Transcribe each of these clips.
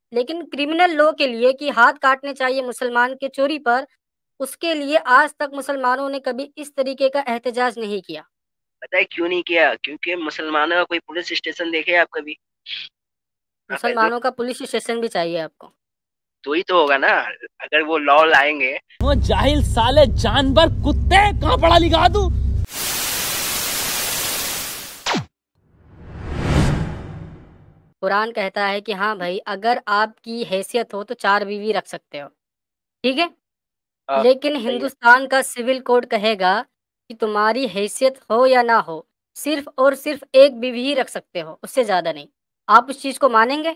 लेकिन criminal law के लिए कि हाथ काटने चाहिए मुसलमान के चोरी पर, उसके लिए आज तक मुसलमानों ने कभी इस तरीके का एहतजाज नहीं किया। पता है क्यों नहीं किया? क्योंकि मुसलमानों का कोई पुलिस स्टेशन देखे आप कभी? हाँ फैजू, मुसलमानों का पुलिस स्टेशन भी चाहिए आपको। तो ही तो होगा ना। अगर वो लॉ लाएंगे। वो जाहिल साले जानवर कुत्ते, कहाँ पढ़ा लिखा तू? कुरान कहता है कि हाँ भाई, अगर आपकी हैसियत हो तो 4 बीवी रख सकते हो, ठीक है? हाँ लेकिन सही है। हिंदुस्तान का सिविल कोड कहेगा कि तुम्हारी हैसियत हो या ना हो, सिर्फ़ और सिर्फ़ 1 बीवी ही रख सकते हो, उससे ज़्यादा नहीं। आप उस चीज़ को मानेंगे?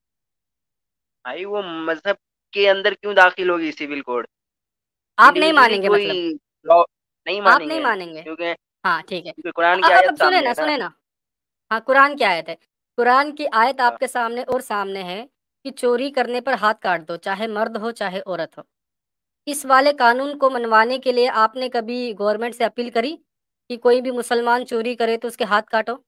भाई वो मजहब के अंदर क्यों दाखिल होगी सिविल कोड? आप नहीं इंडिविजुअली मानेंगे कोई मतलब? लॉ नहीं आप नहीं मानेंगे, मानेंगे? क्योंकि हाँ, ठीक है। कुरान की आयत अब सुने सामने ना, है ना। सुने ना। हाँ, कुरान की आयत है। कुरान की आयत हाँ, आपके सामने और सामने है कि चोरी करने पर हाथ काट दो, चाहे मर्द हो, चाहे औरत हो। इस वाले कानून को मनवाने के लिए आपने कभी गवर्नमेंट से अपील करी कि कोई भी मुसलमान चोरी करे तो उसके हाथ काटो?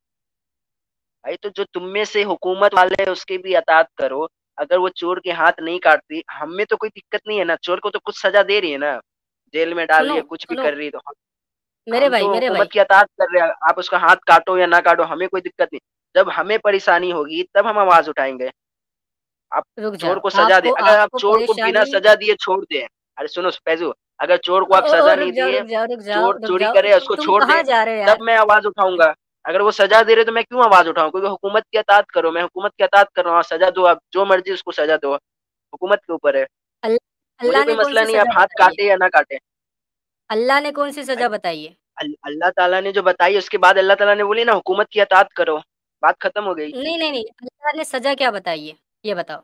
भाई तो जो तुम में से हुकूमत वाले हैं उसकी भी अतात करो। अगर वो चोर के हाथ नहीं काटती, हमें तो कोई दिक्कत नहीं है ना, चोर को तो कुछ सजा दे रही है ना, जेल में डाल रही सुनो, है, कुछ भी सुनो कर रही है, तो मेरे हम भाई, तो मेरे हुकूमत भाई, की अतात कर रहे हैं। आप उसका हाथ काटो या ना काटो, हमें कोई दिक्कत नहीं। जब हमें परेशानी होगी तब हम आवाज उठाएंगे। आप रुक चोर जाओ। को सजा दे, आपको अगर आप आपको चोर को बिना परेशानी सजा दिए छोड़ दे। अरे सुनो फैजू, अगर चोर को आप ओ सजा रुक नहीं जाओ, दिए, रुक जाओ, रुक जाओ, चोर रुक चोरी जाओ। करे उसको तुम छोड़ कहाँ दे, जा रहे हो तब यार? मैं आवाज उठाऊंगा। अगर वो सजा दे रहे तो मैं क्यों आवाज उठाऊं? क्योंकि हुकूमत की अतात करो, मैं हुकूमत की अतात कर रहा हूँ। सजा दो, आप जो मर्जी उसको सजा दो, हुकूमत के ऊपर है। मुझे अल्लाह कोई ने मसला कौन-सी नहीं, आप सज़ा हाथ बताई है? काटे या ना काटे। अल्लाह ने कौन-सी भाई सज़ा बताई है? अल्लाह ताला ने जो बताई उसके बाद अल्लाह ताला ने बोली ना हुकूमत की अतात करो, बात खत्म हो गई। नहीं, नहीं, नहीं, अल्लाह ने सज़ा क्या बताई है? ये बताओ।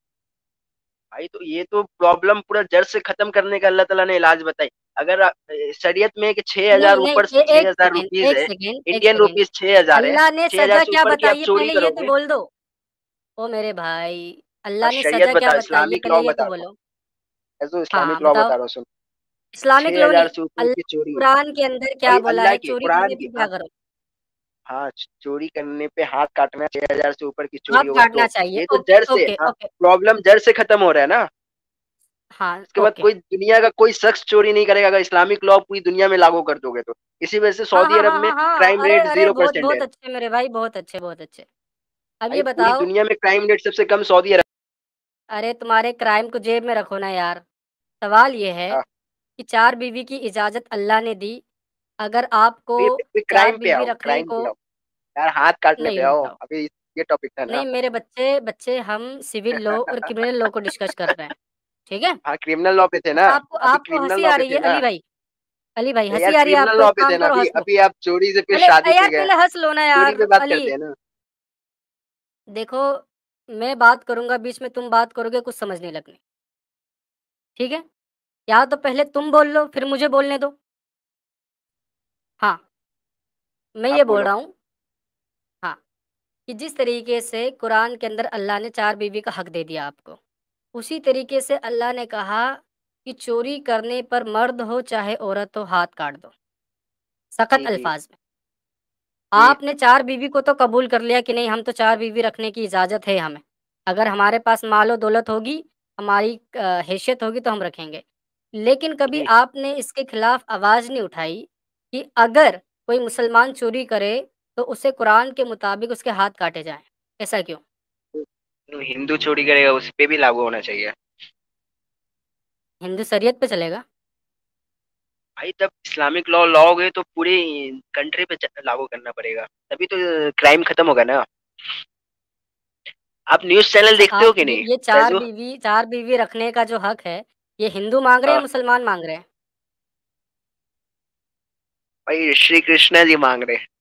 भाई तो ये तो प्रॉब्लम पूरा जड़ से खत्म करने का अल्लाह ताला ने इलाज बताई। अगर शरीयत में कि 6,000 नहीं, नहीं, ऊपर ए 6,000 रुपीज एक है, सेकंड, एक इंडियन सेकंड। रुपीज 6,000 है, अल्लाह ने 6,000 सज़ा से क्या ऊपर की आप बताई है चोरी पहले ये तो करोगे। बोल दो। ओ मेरे भाई, और अल्लाह ने शरीयत सज़ा क्या बता, बताई है इस्लामिक पहले लॉ ये बता तो रहा हूँ। बोलो। ऐसे हाँ, इस्लामिक लॉ बताओ। बता रहा हूँ, सुन। इस्लामिक लॉ 6,000 नहीं, से ऊपर की अल्लाह चोरी, कुरान के अंदर क्या भाई बोला अल्लाह है, की चोरी कुरान करने की, पे क्या हाँ। करो? हाँ, चोरी करने पे हाथ काटना, 6,000 से ऊपर की हाथ चोरी होगा काटना तो। चाहिए। ये तो ओके, जड़ से, ओके, हाँ, ओके। प्रॉब्लम जड़ से खत्म हो रहा है ना। हाँ, इसके बाद ओके। कोई दुनिया का कोई शख्स चोरी नहीं करेगा अगर इस्लामिक लॉ पूरी दुनिया में लागू कर दोगे तो। इसी वजह से हाँ, सऊदी हाँ, अरब हाँ, में हाँ, हाँ। क्राइम अरे, रेट अरे! जीरो बहुत परसेंट है। बहुत अच्छे मेरे भाई, बहुत अच्छे, बहुत अच्छे। अब भाई ये पूरी बताओ। दुनिया में क्राइम रेट सबसे कम सऊदी अरब। अरे, तुम्हारे क्राइम को जेब में रखो ना यार। सवाल ये है हाँ, कि 4 बीवी की इजाज़त अल्लाह ने दी। अगर आपको पे 4 क्राइम पे बीवी आओ, रखने क्राइम को पे आओ। यार हाथ काटने पे नहीं, रुक आओ, जाओ। अभी ये टॉपिक था ना। नहीं मेरे बच्चे बच्चे हम सिविल लॉ और क्रिमिनल लॉ को डिस्कस कर रहे हैं, ठीक है? हाँ क्रिमिनल लॉ पे थे ना। आपको अभी आपको क्रिमिनल हँसी लॉ आ पे रही थे है ना। अली भाई यार हँसी आ रही है क्रिमिनल आपको? लॉ एक पे थे काम ना, करो, अभी हँस लो। अभी आप चोरी से पे पहले शादी पे यार गए। पहले हँस लो ना चोरी यार, पे बात अली। करते हैं ना। देखो, मैं बात करूँगा, बीच में तुम बात करोगे, कुछ समझ नहीं लगनी, ठीक है? या तो पहले तुम बोल लो, फिर मुझे बोलने दो। हाँ, मैं आप ये बोल बोलो। रहा हूँ, हाँ, कि जिस तरीके से कुरान के अंदर अल्लाह ने 4 बीवी का हक दे दिया आपको, उसी तरीके से अल्लाह ने कहा कि चोरी करने पर मर्द हो चाहे औरत हो, हाथ काट दो, सख्त जी जी अल्फाज में। जी। आपने 4 बीवी को तो कबूल कर लिया कि नहीं, हम तो 4 बीवी रखने की इजाज़त है हमें। अगर हमारे पास मालो-दौलत होगी, हमारी हैसियत होगी तो हम रखेंगे। लेकिन कभी जी आपने इसके खिलाफ़ आवाज़ नहीं उठाई कि अगर कोई मुसलमान चोरी करे तो उसे कुरान के मुताबिक उसके हाथ काटे जाएँ। ऐसा क्यों? जो हिंदू चोरी करेगा उस पे भी लागू होना चाहिए। हिंदू शरीयत पे चलेगा? भाई जब इस्लामिक लॉ लाओगे तो पूरे कंट्री पे लागू करना पड़ेगा, तभी तो क्राइम खत्म होगा ना। आप न्यूज़ चैनल अच्छा, देखते हो आप कि नहीं ये फैजू? 4 बीवी रखने का जो हक है, ये हिंदू माँग रहे हैं हाँ, या मुसलमान माँग रहे हैं? भाई श्री कृष्णा जी मांग रहे हैं।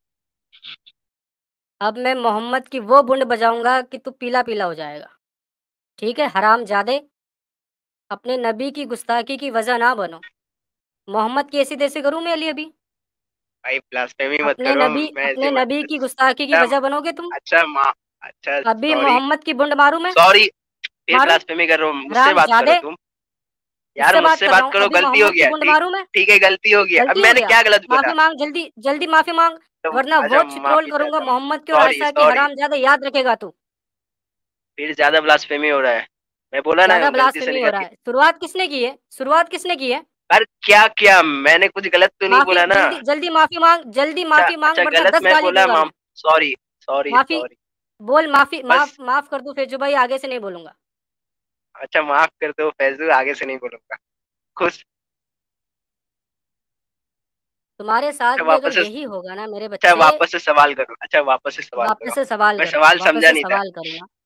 अब मैं मोहम्मद की वो बुंड बजाऊँगा कि तू पीला-पीला हो जाएगा। ठीक है, हरामज़ादे, अपने नबी की गुस्ताखी की वजह ना बनो। मोहम्मद की ऐसी-तैसी करूँ मैं अली-अभी? भाई ब्लास्फेमी मत अपने करो, नबी मैं ऐसे अपने मत। नबी की गुस्ताखी की अच्छा, वजह बनोगे तुम? अच्छा माँ, अच्छा अभी सॉरी, मोहम्मद की बुंड मारूँ मैं? सॉरी। फिर मारूँ? ब्लास्फेमी कर रहे हो, मुझसे बात करो हरामज़ादे, तुम। यार तुझसे बात मुझसे कर रहा बात हूँ। करो, अभी गलती हो मोहम्मद की गया, बुंड ठीक। मारूँ मैं? ठीक है गलती हो गया, अब गलती हो मैंने गया? क्या गलत बोला? माफ़ी माँग, जल्दी, जल्दी माफ़ी माँग, तो वरना अच्छा वो छित्रोल माफी करूँगा चाहता हूँ। मोहम्मद की और सॉरी आयशा की, सॉरी। हरामज़ादे, याद रखेगा तू। फिर ज्यादा ब्लास्फेमी हो रहा है। मैं बोला ना ज्यादा गलती से ब्लास्फेमी हो निकल रहा के। है। शुरुआत किसने की है? शुरुआत किसने की है? अरे क्या किया मैंने, कुछ गलत तो नहीं माफी, बोला ना। जल्दी जल्दी माफी मांग, जल्दी अच्छा माफी मांग, अच्छा, वरना गलत 10 मैं गाली बोला, दूंगा मैं। सॉरी सॉरी माफी सॉरी। बोल, माफी, माफ बस। माफ कर दो फैजू भाई, आगे से नहीं बोलूंगा। अच्छा माफ कर दो फैजू, आगे से नहीं बोलूंगा। खुश। तुम्हारे साथ अच्छा भी अगर वापस से। यही होगा ना मेरे अच्छा बच्चे, वापस से सवाल करो, अच्छा वापस से सवाल वापस करो। से सवाल मैं करो, सवाल वापस समझा से नहीं था। सवाल करो ना।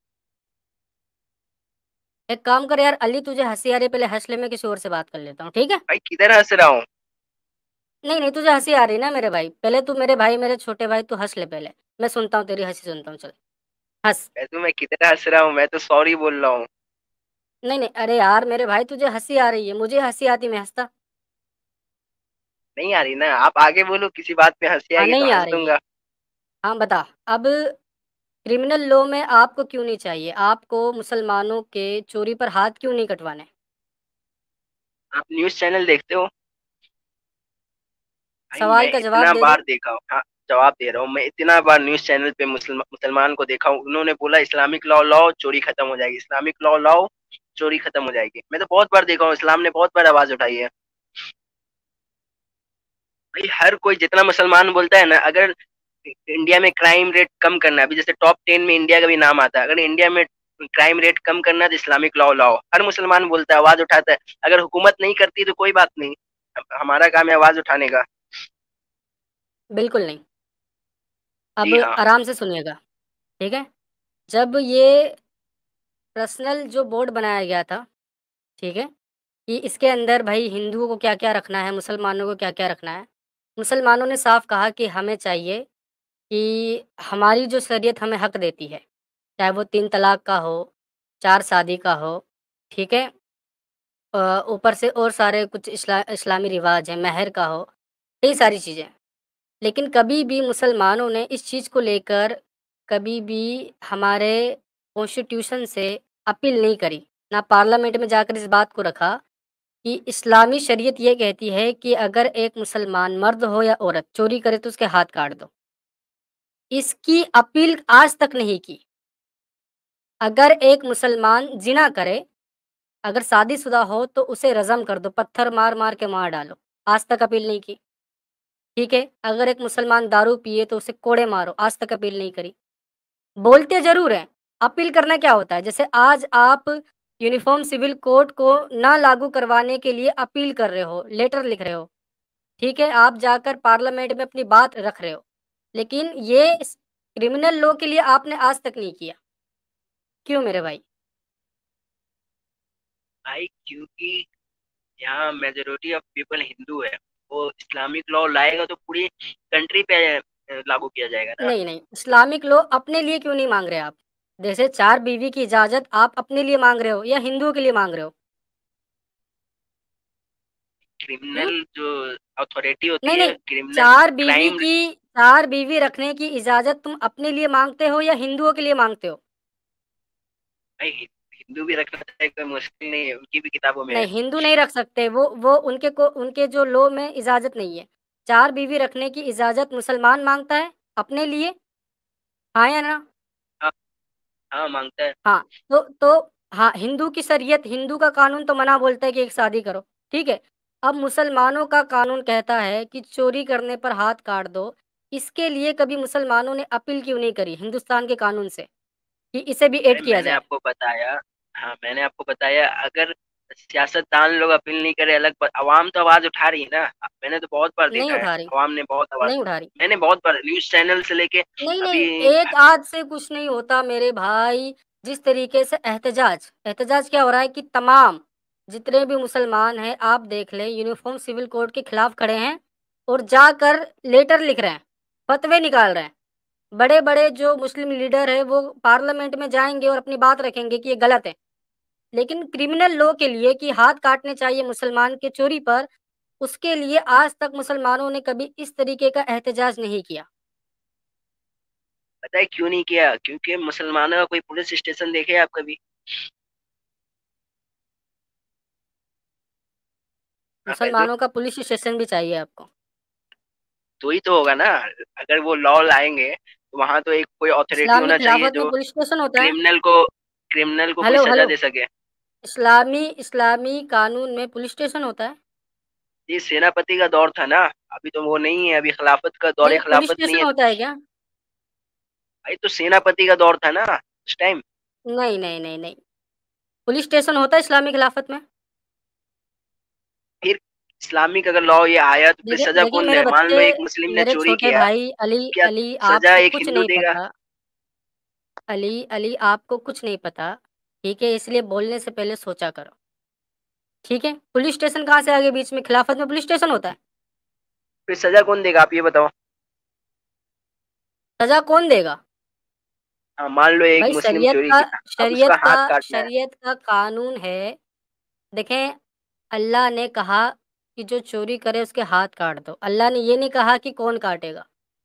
एक काम कर यार अली, तुझे हंसी आ रही है, पहले हंस ले, मैं किसी और से बात कर लेता हूँ, ठीक है? भाई किधर हंस रहा हूँ? नहीं नहीं, तुझे हंसी आ रही है ना मेरे भाई, पहले तू मेरे भाई, मेरे छोटे भाई, तू हंस ले पहले। मैं सुनता हूँ तेरी हंसी, सुनता हूँ, चल हंस। फैजू मैं किधर हंस रहा हूँ? मैं तो सॉरी बोल रहा हूँ। नहीं नहीं, अरे यार मेरे भाई, तुझे हंसी आ रही है, मुझे हंसी आती, मैं हंसता। नहीं आ रही ना, आप आगे बोलो, किसी बात पे हंसी हाँ आएगी तो नहीं आ हंस रही है। दूंगा। हाँ बता। अब क्रिमिनल लॉ में आपको क्यों नहीं चाहिए, आपको मुसलमानों के चोरी पर हाथ क्यों नहीं कटवाने? आप न्यूज चैनल देखते हो? भाई मैं सवाल का जवाब इतना दे दे। बार देखा हूँ, हाँ जवाब दे रहा हूँ। मैं इतना बार न्यूज चैनल पे मुसलमान को देखा हूँ, उन्होंने बोला इस्लामिक लॉ लाओ चोरी खत्म हो जाएगी, इस्लामिक लॉ लाओ चोरी खत्म हो जाएगी। मैं तो बहुत बार देखा हूँ, इस्लाम ने बहुत बार आवाज उठाई है। भाई हर कोई जितना मुसलमान बोलता है ना, अगर इंडिया में क्राइम रेट कम करना है, अभी जैसे टॉप 10 में इंडिया का भी नाम आता है, अगर इंडिया में क्राइम रेट कम करना है तो इस्लामिक लॉ लाओ। हर मुसलमान बोलता है, आवाज उठाता है। अगर हुकूमत नहीं करती तो कोई बात नहीं, हमारा काम है आवाज उठाने का। बिल्कुल नहीं। अब जी हाँ। आराम से सुनिएगा, ठीक है? जब ये पर्सनल जो बोर्ड बनाया गया था, ठीक है, कि इसके अंदर भाई हिंदुओं को क्या क्या रखना है, मुसलमानों को क्या क्या रखना है, मुसलमानों ने साफ कहा कि हमें चाहिए कि हमारी जो शरीयत हमें हक देती है, चाहे वो 3 तलाक का हो, 4 शादी का हो, ठीक है? ऊपर से और सारे कुछ इस्लामी रिवाज हैं, महर का हो, कई सारी चीज़ें। लेकिन कभी भी मुसलमानों ने इस चीज़ को लेकर कभी भी हमारे कॉन्स्टिट्यूशन से अपील नहीं करी, ना पार्लियामेंट में जाकर इस बात को रखा कि इस्लामी शरीयत ये कहती है कि अगर एक मुसलमान मर्द हो या औरत चोरी करे तो उसके हाथ काट दो। इसकी अपील आज तक नहीं की। अगर एक मुसलमान ज़िना करे, अगर शादीशुदा हो तो उसे रज़म कर दो, पत्थर मार-मार के मार डालो। आज तक अपील नहीं की, ठीक है? अगर एक मुसलमान दारू पिए तो उसे कोड़े मारो, आज तक अपील नहीं करी। बोलते ज़रूर हैं, अपील करना क्या होता है? जैसे आज आप यूनिफ़ॉर्म सिविल कोड को ना लागू करवाने के लिए अपील कर रहे हो, लेटर लिख रहे हो, ठीक है? आप जाकर पार्लियामेंट में अपनी बात रख रहे हो। लेकिन ये क्रिमिनल लॉ के लिए आपने आज तक नहीं किया। क्यों मेरे भाई? भाई क्योंकि यहाँ मेजोरिटी ऑफ पीपल हिंदू है, वो इस्लामिक लॉ लाएगा तो पूरी कंट्री पे लागू किया जाएगा ना। नहीं, नहीं, इस्लामिक लॉ अपने लिए क्यों नहीं माँग रहे आप? जैसे 4 बीवी की इजाज़त आप अपने लिए माँग रहे हो या हिंदुओं के लिए माँग रहे हो? हुँ? क्रिमिनल जो अथॉरिटी होती नहीं, है, नहीं, क्रिमिनल 4 बीवी क्राइम। की 4 बीवी रखने की इजाज़त तुम अपने लिए माँगते हो या हिंदुओं के लिए माँगते हो? भाई हिंदू भी रखना चाहिए, कोई मुश्किल नहीं है, उनकी भी किताबों में है। नहीं, हिंदू नहीं रख सकते, वो उनके जो लॉ में इजाज़त नहीं है। 4 बीवी रखने की इजाज़त मुसलमान माँगता है अपने लिए, हाँ या ना? हाँ हाँ मांगता है। हाँ, तो हाँ, हिंदू की शरीयत, हिंदू का कानून तो मना बोलता है कि एक शादी करो, ठीक है? अब मुसलमानों का कानून कहता है कि चोरी करने पर हाथ काट दो। इसके लिए कभी मुसलमानों ने अपील क्यों नहीं करी हिंदुस्तान के कानून से कि इसे भी ऐड भाई किया मैंने जाए? आपको बताया, हाँ मैंने आपको बताया, अगर सियासतदान लोग अपील नहीं करे अलग बात, अवाम तो आवाज उठा रही है ना। मैंने तो बहुत बार नहीं देखा है, उठा रही, अवाम ने बहुत आवाज, नहीं उठा रही। मैंने बहुत बार न्यूज चैनल से लेके नहीं, नहीं, अभी। एक आध से कुछ नहीं होता मेरे भाई। जिस तरीके से एहतजाज एहतजाज क्या हो रहा है कि तमाम जितने भी मुसलमान हैं, आप देख लें, यूनिफ़ॉर्म सिविल कोड के खिलाफ खड़े हैं और जाकर लेटर लिख रहे हैं, फतवे निकाल रहे हैं। बड़े-बड़े जो मुस्लिम लीडर हैं, वो पार्लियामेंट में जाएँगे और अपनी बात रखेंगे कि ये गलत है। लेकिन क्रिमिनल लॉ के लिए कि हाथ काटने चाहिए मुसलमान के चोरी पर, उसके लिए आज तक मुसलमानों ने कभी इस तरीके का एहतजाज नहीं किया। पता है क्यों नहीं किया? क्योंकि मुसलमानों का कोई पुलिस स्टेशन देखे आप कभी? हाँ फैजू, मुसलमानों का पुलिस स्टेशन भी चाहिए आपको। तो ही तो होगा ना। अगर वो लॉ लाएंगे तो वहां तो एक कोई अथॉरिटी इस्लामी होना चाहिए खिलाफत में जो पुलिस स्टेशन होता है? क्रिमिनल को क्रिमिनल को कोई हेलो, सजा हेलो। दे सके। इस्लामी कानून में पुलिस स्टेशन होता है? ये सेनापति का दौर था ना, अभी तो वो नहीं है, अभी खिलाफत का दौर नहीं, पुलिस खिलाफत नहीं स्टेशन है। होता है क्या? भाई तो सेनापति का दौर था ना उस टाइम। नहीं, नहीं, नहीं, नहीं। पुलिस स्टेशन होता है इस्लामी खिलाफत में? फिर इस्लामिक अगर लॉ ये आया तो फिर देखिए सजा देखिए कौन मेरे दे? मान लो बच्चे, एक मुस्लिम ने मेरे चोरी छोटे किया, भाई अली, क्या अली सजा आपको एक कुछ हिंदू नहीं देगा? पता। अली, अली आपको कुछ नहीं पता, ठीक है? इसलिए बोलने से पहले सोचा करो, ठीक है? पुलिस स्टेशन कहाँ से आ गए बीच में? खिलाफत में पुलिस स्टेशन होता है? फिर सजा कौन देगा आप ये बताओ? सज़ा कौन देगा? हाँ, मान लो एक भाई मुस्लिम चोरी किया, अब उसका हाथ काटना है। शरीयत का कानून है। देखें, अल्लाह ने कहा कि जो चोरी करे उसके हाथ काट दो। अल्लाह ने ये नहीं कहा कि कौन काटेगा।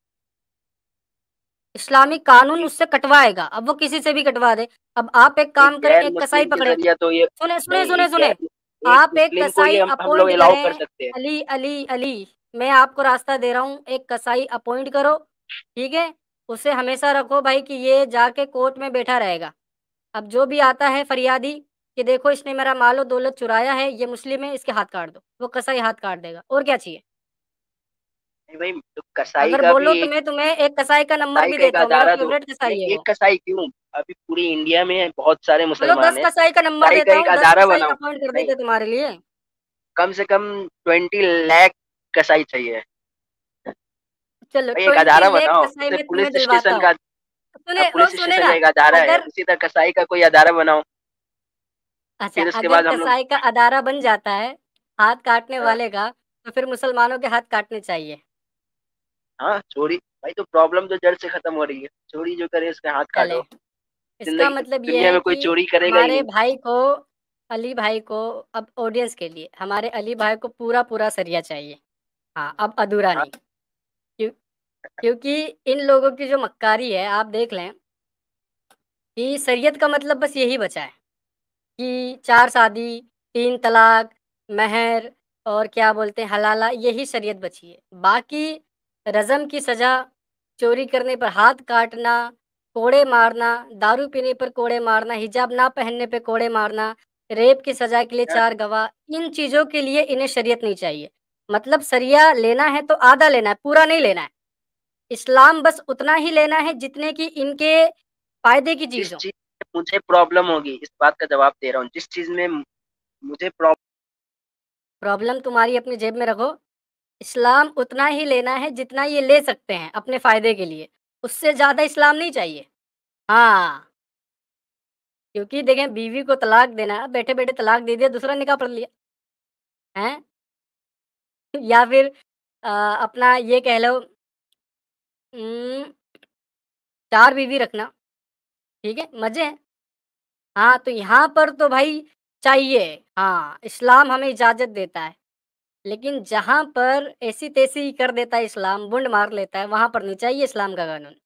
इस्लामिक कानून एक, उससे कटवाएगा, अब वो किसी से भी कटवा दे। अब आप एक एक काम करें, गैर एक कसाई मुस्लिम के पकड़े। जरिया तो ये सुने, सुने, नहीं, सुने, सुने। एक आप एक मुस्लिम को ही कसाई हम लोग अपॉइंट अलाउ कर करें। सकते हैं। अली, अली, अली, मैं आपको रास्ता दे रहा हूँ, एक कसाई अपॉइंट करो, ठीक है? उसे हमेशा रखो भाई कि ये जाके कोर्ट में बैठा रहेगा। अब जो भी आता है फरियादी कि देखो इसने मेरा मालो दौलत चुराया है, ये मुस्लिम है, इसके हाथ काट दो। वो कसाई हाथ काट देगा, और क्या चाहिए? नहीं भाई, तो कसाई अगर का बोलो भी तो मैं तुम्हें एक कसाई का नंबर कसाई भी का एक देता हूँ, मेरा अदारा दो। फ़ेवरेट कसाई है नहीं, एक वो। कसाई क्यों? अभी पूरी इंडिया में बहुत सारे चलो मुसलमान 10 हैं। कसाई का नंबर कसाई का देता एक हूँ, 10 अदारा कसाई बनाओ। अपॉइंट कर नहीं, देते तुम्हारे लिए। कम से कम 20 लाख कसाई चाहिए। चलो भाई एक 20 अदारा लाख बनाओ, कसाई जैसे मैं तुम्हें पुलिस दिलवाता स्टेशन हूँ। का। सुने ओ पुलिस सुने स्टेशन का ना, एक अदारा है, अगर उसी तरह कसाई का कोई अदारा बनाओ। अच्छा, फिर उसके अगर बाद हम लोग। कसाई का अदारा बन जाता है, हाथ काटने हाँ, वाले का, तो फिर मुसलमानों के हाथ काटने चाहिए। हाँ, चोरी भाई तो प्रॉब्लम तो जड़ से खत्म हो रही है। चोरी जो करे उसके हाथ चले, काटो। इसका जिंदगी मतलब ये दुनिया है में कोई कि चोरी करेगा ही हमारे नहीं। भाई को, अली भाई को, अब ऑडियंस के लिए हमारे अली भाई को पूरा-पूरा सरिया चाहिए। हाँ, अब अधूरा हाँ, नहीं। क्यों? क्योंकि इन लोगों की जो मक्कारी है, आप देख लें कि शरीयत का मतलब बस यही बचा है कि 4 शादी, 3 तलाक, महर और क्या बोलते हैं हलाला, यही शरीयत बची है। बाकी रज़म की सज़ा, चोरी करने पर हाथ काटना, कोड़े मारना, दारू पीने पर कोड़े मारना, हिजाब ना पहनने पे कोड़े मारना, रेप की सज़ा के लिए हाँ, 4 गवाह, इन चीज़ों के लिए इन्हें शरीयत नहीं चाहिए। मतलब सरिया लेना है तो आधा लेना है, पूरा नहीं लेना है। इस्लाम बस उतना ही लेना है जितने की इनके फ़ायदे की चीज़ जिस हो। चीज में मुझे प्रॉब्लम होगी, इस बात का जवाब दे रहा हूँ, जिस चीज में मुझे प्रॉब्लम। प्रॉब्लम तुम्हारी अपनी जेब में रखो। इस्लाम उतना ही लेना है जितना ये ले सकते हैं अपने फ़ायदे के लिए, उससे ज़्यादा इस्लाम नहीं चाहिए। हाँ, क्योंकि देखें बीवी को तलाक देना, बैठे-बैठे तलाक दे दिया, दूसरा निकाह पढ़ लिया, हैं? या फिर अपना ये कह लो, उम, 4 बीवी रखना, ठीक है? मज़े हैं। हाँ, तो यहाँ पर तो भाई चाहिए, हाँ, इस्लाम हमें इजाज़त देता है। लेकिन जहाँ पर ऐसी-तैसी कर देता है इस्लाम, बुंड मार लेता है, वहाँ पर नहीं चाहिए इस्लाम का कानून।